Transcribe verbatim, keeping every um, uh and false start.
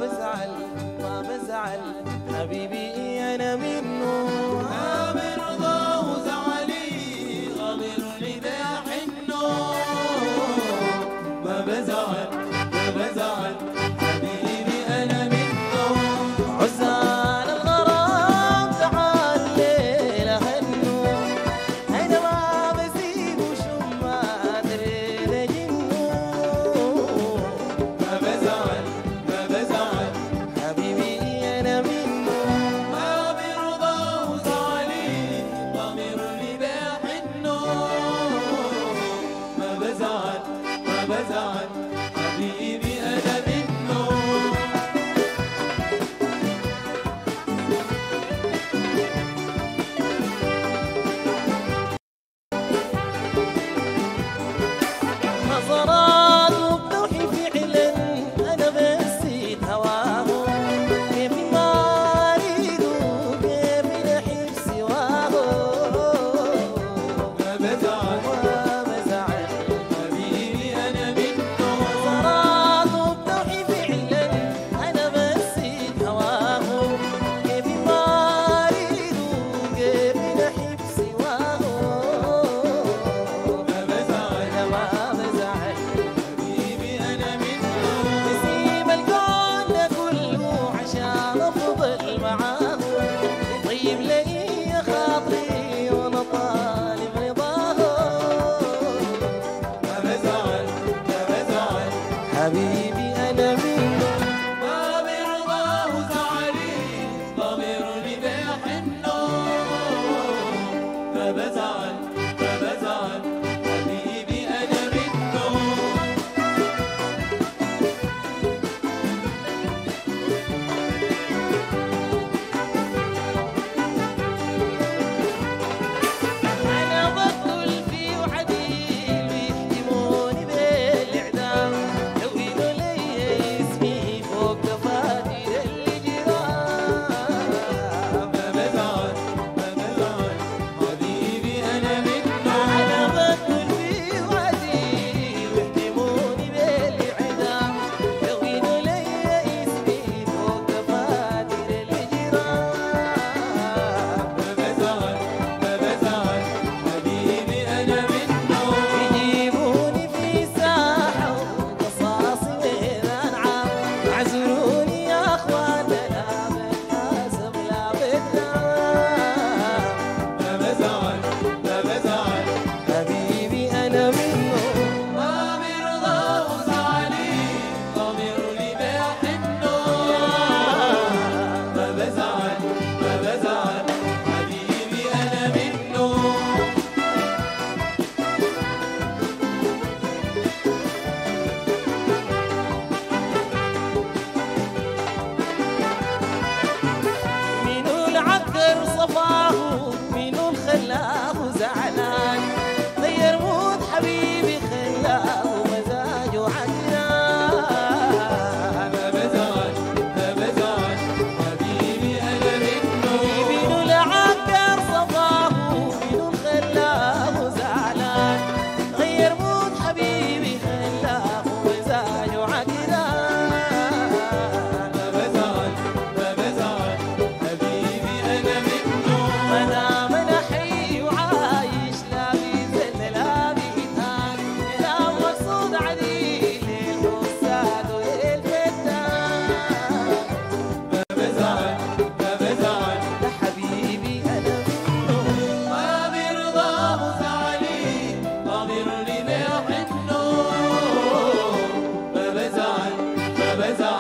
بزعل ما بزعل حبيبي أنا منه من رضاه وزعلي غامرني بحنه ما بزعل ما بزعل حبيبي أنا منه عزال الغرام تعال ليلة هنو أنا ما بسيب وشم ما أدري لجنو ما بزعل ما بزعل حبيبي أنا منه من رضاه وزعلي غامرني بحنه ما بزعل ما بزعل حبيبي أنا منه نظرات وبدوحي فعلا أنا بسيت هواه كيف ما أريد وكيف نحب سواه ما بزعل ما بزعل حبيبي أنا منه نظرات وبدوحي فعلا أنا بسيت هواه كيف ما أريد وكيف نحب سواه ما بزعل أنا ما بزعل حبيبي أنا منه نسيب الكون ده كله عشان افضل معاه يطيب لي خاطري وانا طالب رضاه ما بزعل ما بزعل حبيبي انا منه ما برضاه وزعلي ضميرني بحنه ما بزعل ما بزعل حبيبي أنا منه انا بقتل في وعديل ويحكموني بالاعدام لو قالوا لي اسمي فوق دفاتر الجيران ما بزعل ما بزعل حبيبي أنا منه أنا بقتل في وعدي ويحكموني بالإعدام لو قالوا لي اسمي فوق دفاتر الجيران ما بزعل ما بزعل حبيبي أنا منه يجيبوني في ساحة وقصاصي ميدان عام اعذروني يا أخوان لا بتحاسب لا بتنام ما بزعل ما بزعل حبيبي أنا منه ما برضاه وزعلي ضميرني بحنه ما بزعل ما بزعل حبيبي أنا منه مينو العكر صفاه مينو الخلاه زعلان غير مود حبيبي خلاه مزاجه عدنان ما بزعل ما بزعل حبيبي أنا منه مينو العكر صفاه مينو الخلاه زعلان غير مود حبيبي خلاه مزاجه عدنان ما بزعل ما بزعل حبيبي أنا منه ما دام انا حي وعايش لا بيزل لا بيتهان لا مقصود عديل للحساد وللفتان ما بزعل ما بزعل ده حبيبي انا منه ما برضاه وزعلي ضميرني بحنه ما بزعل ما بزعل